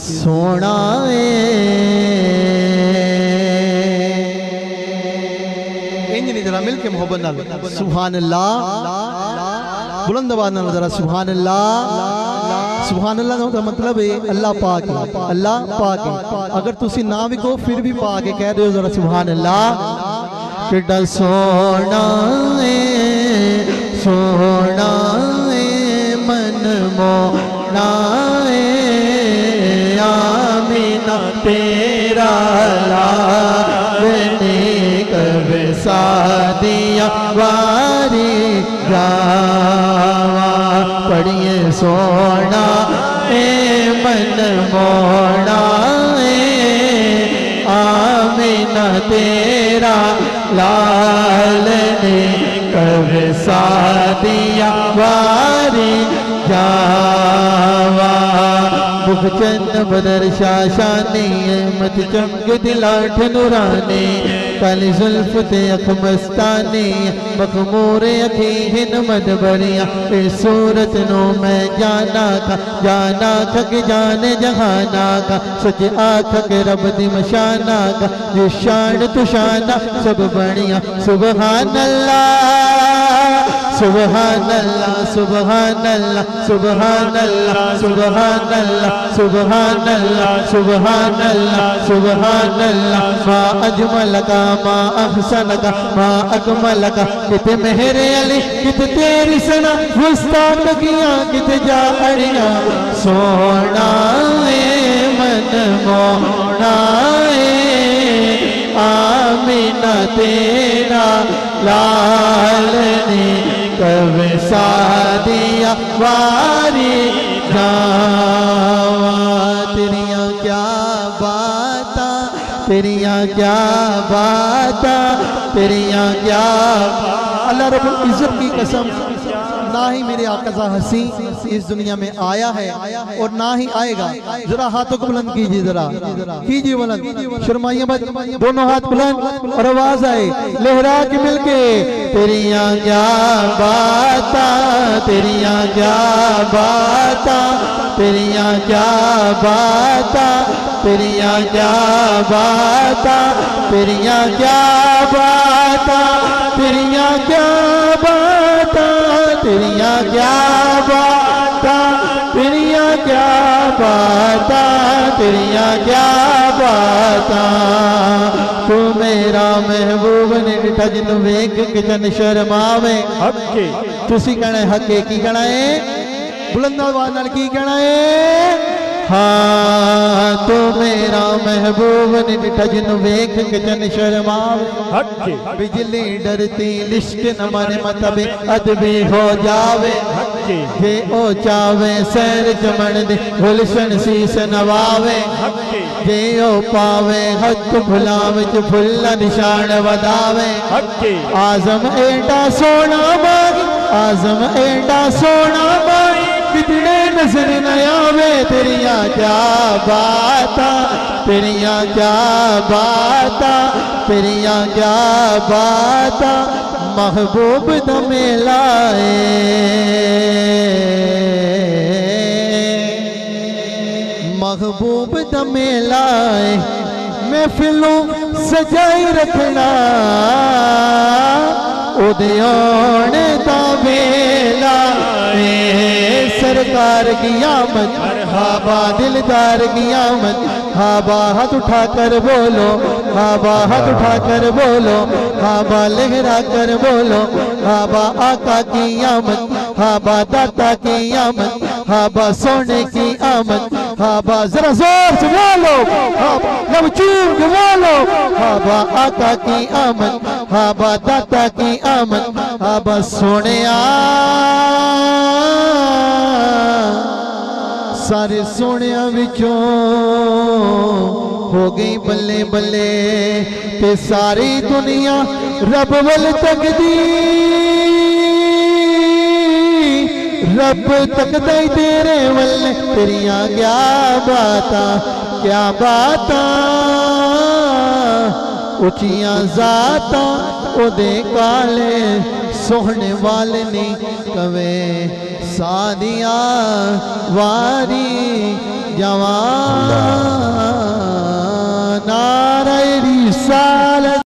सोना इंज नहीं जरा मिलके मोहब्बत नाल सुभान अल्लाह बुलंद आवाज नाल जरा सुभान अल्लाह का मतलब है अल्लाह पाक है, अल्लाह पाक है। अगर तुसी ना भी कहो फिर भी पाक है कह रहे हो जरा सुभान अल्लाह। किड्डा सोना मन मोना आमीना तेरा लाने कब सादिया वारी गावा पढ़िए सोना मन मोना आमीना तेरा लालने कब सादिया वारी जावा मुखचंद बदर शाशानी मत चमक दिलाठ नुरानी काली जुल्फ ते अख मस्तानी मखमूर अखी हिन मदबरिया इस सूरत नो मैं जाना का कि जाने जहाना का सच आख के रब दी मशाना का जो शान तुशाना सब बढ़िया सुबहान अल्लाह सुबहान अल्लाह सुबहान अल्लाह सुबहान अल्लाह सुबहान अल्लाह सुबहान अल्लाह सुबहान अल्लाह सुबहान अल्लाह मा अजमल का मा अहसन का मा अकमल का किते मेहरे अली किते तेरी सना मुस्ताक किया किते जा अड़िया सोना मन मोना आमीना तेरा लालने कब सादिया वारी जावा तेरिया क्या बाता तेरिया क्या बाता तेरिया क्या अल्लाह रब्बुल इज्जत की कसम ना ही मेरे आका सा हसी इस दुनिया में आया है और ना ही आएगा। जरा हाथों को बुलंद कीजिए, जरा कीजिए बुलंद, शर्माइए मत, दोनों हाथ बुलंद और आवाज आए लहरा के मिलके तेरिया क्या बाता तेरिया क्या बाता तेरिया क्या बाता तेरिया क्या बाता तेरिया क्या बाता तेरिया क्या बाता तेरिया क्या बाता तेरिया क्या बाता तेरिया क्या बाता तू मेरा महबूब ने डिठा जिन्नू वेख के जन शर्मावे हके तुसी कहना हके की कहना है बुलंद आवाज नाल की कहना है हाँ तो मेरा महबूब ने डिठा जिन्नू वेख के जन शर्मावे हके बिजली डरती लिश्क न माने मतबे अदबी हो जावे हके जे ओ चावे सैर चमन दे गुलशन शीस नवावे हके जे ओ पावे हथ फुला विच फुल्ला निशान वदावे हके आजम एडा सोना माई आजम एडा सोना माई कितने नजर न आवे तेरिया क्या बाता तेरिया क्या बाता तेरिया क्या बाता महबूब दमे लाए महबूब दमे लाए महफिलों सजाई रखना उदे आने दा वेला सरकार की आमद हाबा दिलदार की आमद हाबा हाथ उठा कर बोलो हाबा हाथ उठा कर बोलो हाबा लहरा कर बोलो हाबा आका की आमद हाबा दाता की आमद हाबा सोने की आमद हाबा जरा जोर से बोलो हाबा लब चूम के बोलो हाबा आका की आमद हाबा दाता की आमद हाबा सोने सारे सोनिया विचों हो गई बल्ले बल्ले ते सारी दुनिया रब वल तकदी रब तकदा ही तेरे वल तेरिया क्या बाता उचिया जाता ओदे काले सोहने वाले ने कवे सादिया वारी जवान नारे रिसालत